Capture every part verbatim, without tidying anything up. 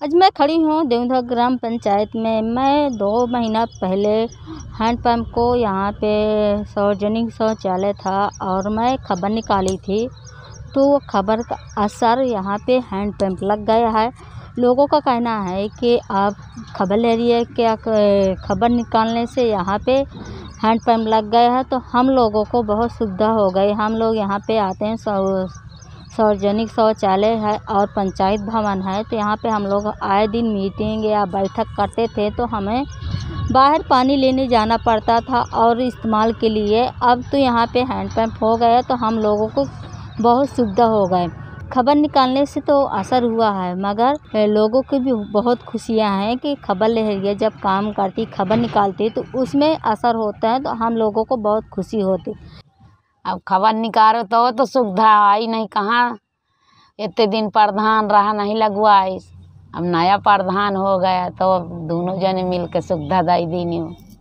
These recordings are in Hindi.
आज मैं खड़ी हूँ देवधर ग्राम पंचायत में। मैं दो महीना पहले हैंडपम्प को यहाँ पे सार्वजनिक शौचालय था और मैं खबर निकाली थी, तो वो खबर का असर यहाँ पे हैंडपम्प लग गया है। लोगों का कहना है कि आप खबर ले रही है क्या, खबर निकालने से यहाँ पे हैंडपम्प लग गया है, तो हम लोगों को बहुत सुविधा हो गई। हम लोग यहाँ पे आते हैं, सौ सार्वजनिक शौचालय है और पंचायत भवन है, तो यहाँ पे हम लोग आए दिन मीटिंग या बैठक करते थे, तो हमें बाहर पानी लेने जाना पड़ता था और इस्तेमाल के लिए। अब तो यहाँ पे हैंडपम्प हो गया, तो हम लोगों को बहुत सुविधा हो गए। खबर निकालने से तो असर हुआ है, मगर लोगों की भी बहुत खुशियाँ हैं कि खबर ले रही है, जब काम करती खबर निकालती तो उसमें असर होता है, तो हम लोगों को बहुत खुशी होती। अब खबर निकालो तो तो सुविधा आई नहीं, कहाँ इतने दिन प्रधान रहा नहीं लगवाई। अब नया प्रधान हो गया तो दोनों जने मिल के सुविधा दे दी,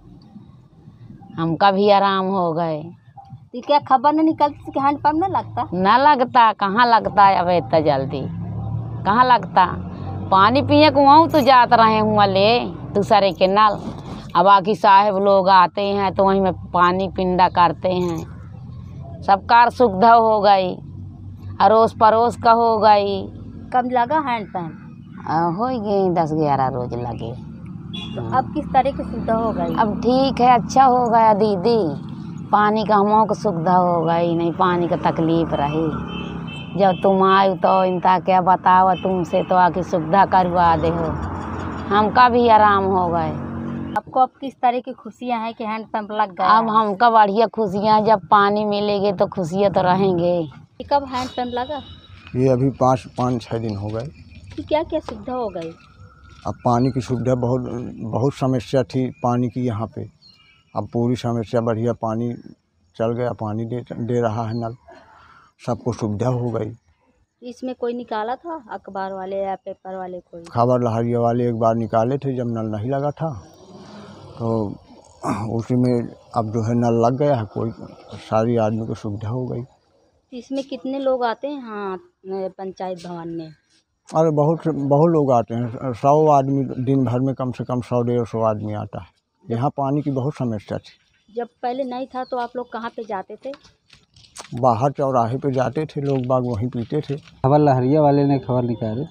हमका भी आराम हो गए। तो क्या खबर नहीं निकलती कि हैंडपम्प न लगता? न लगता, कहाँ लगता है अब इतना जल्दी, कहाँ लगता। पानी पिए को वहाँ तो जात रहे हुआ ले दूसरे के नल। अब बाकी साहब लोग आते हैं तो वहीं में पानी पिंडा करते हैं। सबकार सुविधा हो गई, अड़ोस पड़ोस का हो गई। कब लगा हैंडपम्प? हो गई दस ग्यारह रोज लगे। तो अब किस तरह की सुविधा हो गई? अब ठीक है, अच्छा हो गया दीदी। पानी का हमों को सुविधा हो गई, नहीं पानी का तकलीफ रही। जब तुम आए तो इनका क्या बताओ, तुमसे तो आके सुविधा करवा दे हो, हमका भी आराम हो गए। आपको अब किस तरह की खुशियाँ हैं कि हैंडपम्प लग गया? अब हमका बढ़िया खुशियाँ, जब पानी मिलेगी तो खुशियाँ तो रहेंगे। कब हैंडपम्प लगा? ये अभी पाँच पाँच छः दिन हो गए। तो क्या क्या सुविधा हो गई? अब पानी की सुविधा बहुत बहुत समस्या थी पानी की यहाँ पे, अब पूरी समस्या बढ़िया पानी चल गया, पानी दे दे रहा है नल, सबको सुविधा हो गई। इसमें कोई निकाला था अखबार वाले या पेपर वाले? कोई खबर लहरिया वाले एक बार निकाले थे जब नल नहीं लगा था, तो उसी में अब जो है नल लग गया है, कोई सारी आदमी को सुविधा हो गई। इसमें कितने लोग आते हैं हाँ पंचायत भवन में? अरे बहुत बहुत लोग आते हैं, सौ आदमी दिन भर में, कम से कम सौ डेढ़ सौ आदमी आता है। यहाँ पानी की बहुत समस्या थी। जब पहले नहीं था तो आप लोग कहाँ पे जाते थे? बाहर चौराहे पे जाते थे, लोग बाग वहीं पीते थे। खबर लहरिया वाले ने खबर निकाली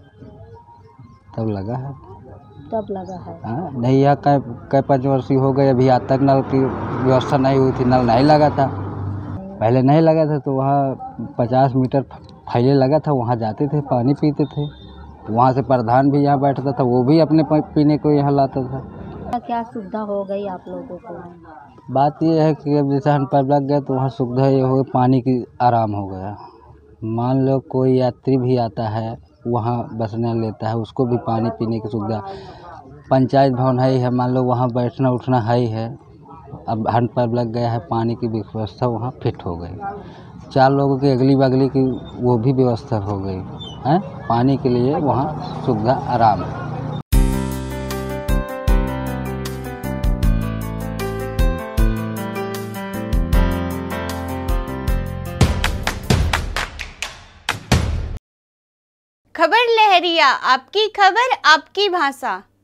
तब लगा है। तब लगा है? हाँ, नहीं यहाँ कई कई पाँच वर्ष हो गए, अभी आज तक नल की व्यवस्था नहीं हुई थी, नल नहीं लगा था। पहले नहीं लगा था तो वहाँ पचास मीटर फैले लगा था, वहाँ जाते थे, पानी पीते थे। वहाँ से प्रधान भी यहाँ बैठता था, वो भी अपने पीने को यहाँ लाता था। क्या सुविधा हो गई आप लोगों को? बात ये है कि अब जैसे हैंडपम्प लग गया तो वहाँ सुविधा ये हो, पानी की आराम हो गया। मान लो कोई यात्री भी आता है, वहाँ बसने लेता है, उसको भी पानी पीने की सुविधा। पंचायत भवन है ही है, मान लो वहाँ बैठना उठना है ही है। अब हैंडपम्प लग गया है, पानी की व्यवस्था वहाँ फिट हो गई। चार लोगों की अगली बगली की वो भी व्यवस्था हो गई है, पानी के लिए वहाँ सुविधा आराम है। खबर लहरिया, आपकी खबर आपकी भाषा।